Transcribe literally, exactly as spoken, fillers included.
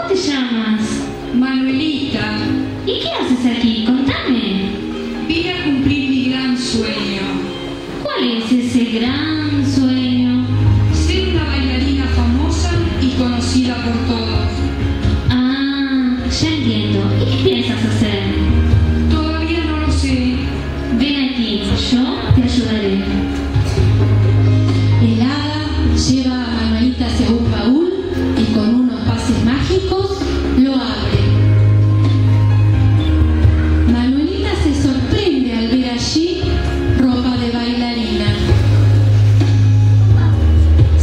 te llamas? Manuelita. ¿Y qué haces aquí? Contame. Vine a cumplir mi gran sueño. ¿Cuál es ese gran sueño? Ser una bailarina famosa y conocida por todos. Ah, ya entiendo. ¿Y qué piensas hacer?